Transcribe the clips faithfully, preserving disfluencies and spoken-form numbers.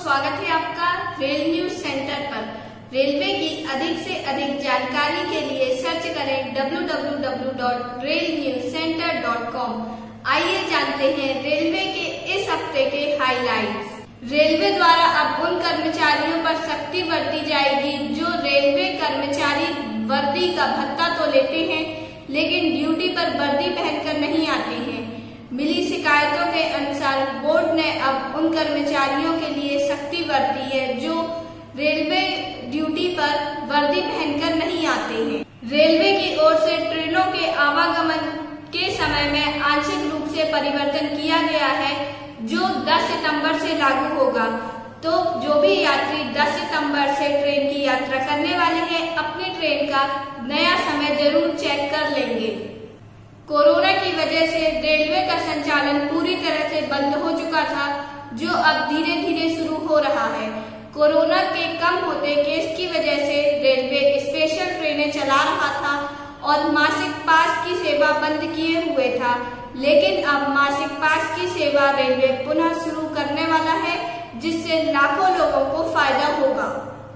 स्वागत है आपका रेल न्यूज सेंटर पर। रेलवे की अधिक से अधिक जानकारी के लिए सर्च करें W W W dot Rail News Center dot com. आइए जानते हैं रेलवे के इस हफ्ते के हाइलाइट्स। रेलवे द्वारा अब उन कर्मचारियों पर सख्ती बरती जाएगी जो रेलवे कर्मचारी वर्दी का भत्ता तो लेते हैं लेकिन ड्यूटी पर वर्दी पहनकर नहीं आते हैं। मिली शिकायतों के अनुसार बोर्ड ने अब उन कर्मचारियों के लिए सख्ती बरती है जो रेलवे ड्यूटी पर वर्दी पहनकर नहीं आते हैं। रेलवे की ओर से ट्रेनों के आवागमन के समय में आंशिक रूप से परिवर्तन किया गया है जो दस सितंबर से लागू होगा। तो जो भी यात्री दस सितंबर से ट्रेन की यात्रा करने वाले हैं अपनी ट्रेन का नया समय जरूर चेक कर लेंगे। कोरोना की वजह से रेलवे का संचालन पूरी तरह से बंद हो चुका था जो अब धीरे धीरे शुरू हो रहा है। कोरोना के कम होते केस की वजह से रेलवे स्पेशल ट्रेनें चला रहा था और मासिक पास की सेवा बंद किए हुए था, लेकिन अब मासिक पास की सेवा रेलवे पुनः शुरू करने वाला है जिससे लाखों लोगों को फायदा होगा।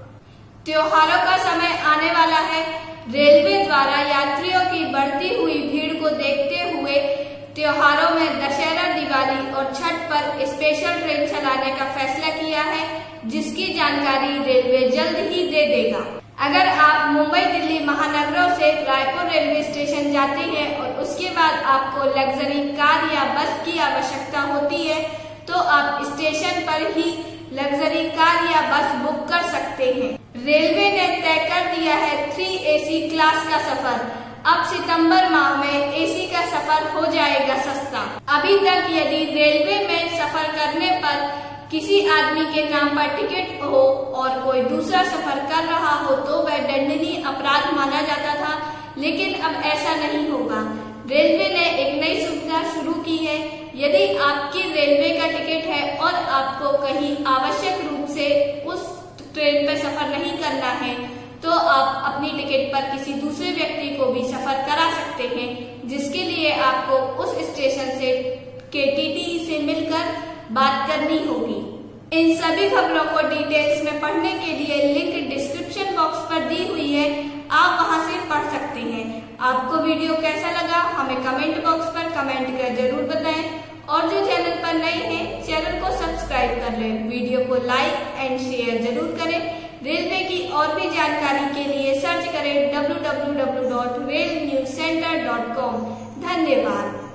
त्योहारों का समय आने वाला है। रेलवे द्वारा यात्रियों की बढ़ती हुई भीड़ को देखते हुए त्योहारों में दशहरा, दिवाली और छठ पर स्पेशल ट्रेन चलाने का फैसला किया है जिसकी जानकारी रेलवे जल्द ही दे देगा। अगर आप मुंबई दिल्ली महानगरों से रायपुर रेलवे स्टेशन जाते हैं और उसके बाद आपको लग्जरी कार या बस की आवश्यकता होती है तो आप स्टेशन पर ही लग्जरी कार या बस बुक कर सकते हैं। रेलवे ने तय कर दिया है थ्री एसी क्लास का सफर। अब सितंबर माह में एसी का सफर हो जाएगा सस्ता। अभी तक यदि रेलवे में सफर करने पर किसी आदमी के नाम पर टिकट हो और कोई दूसरा सफर कर रहा हो तो वह दंडनीय अपराध माना जाता था, लेकिन अब ऐसा नहीं होगा। रेलवे ने एक नई सुविधा शुरू की है। यदि आपकी रेलवे का टिकट है और आपको कहीं आवश्यक रूप से उस ट्रेन पर सफर नहीं करना है तो आप अपनी टिकट पर किसी दूसरे व्यक्ति को भी सफर करा सकते हैं, जिसके लिए आपको उस स्टेशन से के टी टी से मिलकर बात करनी होगी। इन सभी खबरों को डिटेल्स में पढ़ने के लिए लिंक डिस्क्रिप्शन बॉक्स पर दी हुई है, आप वहां से पढ़ सकते हैं। आपको वीडियो कैसा लगा हमें कमेंट बॉक्स पर कमेंट कर जरूर बताएं और जो चैनल पर नए हैं चैनल को सब्सक्राइब कर लें। वीडियो को लाइक एंड शेयर जरूर करें। रेलवे की और भी जानकारी के लिए सर्च करें W W W dot Rail News Center dot com. धन्यवाद।